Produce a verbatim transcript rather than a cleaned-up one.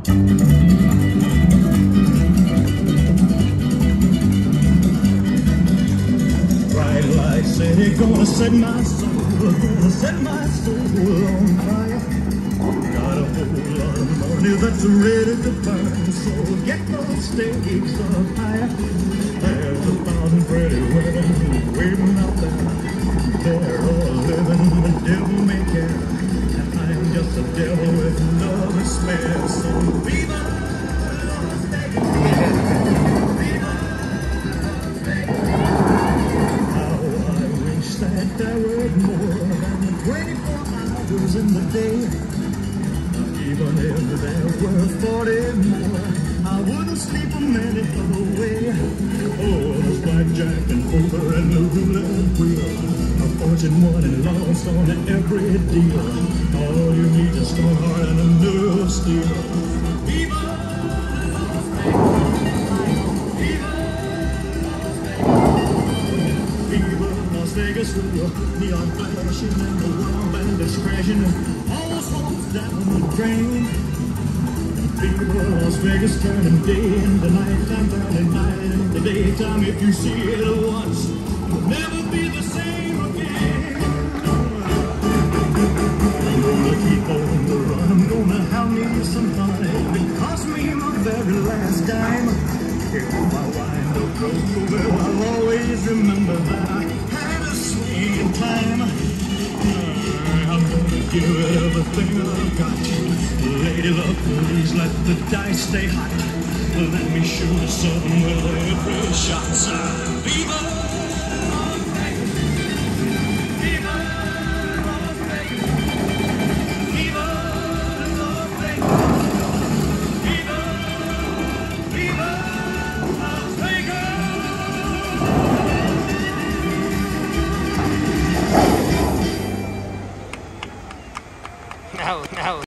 Bright lights say gonna set my soul, gonna set my soul on fire. Got a whole lot of money that's ready to burn, so get those stakes up higher. There's a thousand pretty women waiting out there. They're all living the devil may care, and I'm just a devil with love to spare. So viva Las Vegas, viva Las Vegas. How I wish that there were more than twenty-four hours in the day. Even if there were forty more, I wouldn't sleep a minute away. Oh, there's blackjack and poker and the roulette wheel, a fortune won and lost on every deal. All you need is a strong heart and a nerve of steel. Viva Las Vegas! Viva Las Vegas! Viva Las Vegas with your neon flashing and the wild bandits crashing, all those folks down the drain. Viva Las Vegas, turning day into nighttime, turning night into daytime. If you see it once, you'll never be the same again. I'm gonna keep on the run, I'm gonna have me some fun. It cost me my very last dime. If I wind up broke, well, I'll always remember that I had a swing time. I'm gonna give it everything I've got. Lady luck, please let the dice stay hot. Let me shoot something with every shot. So, viva Las Vegas! Viva Las Vegas! Viva Las Vegas! Viva, viva Las Vegas! No, no.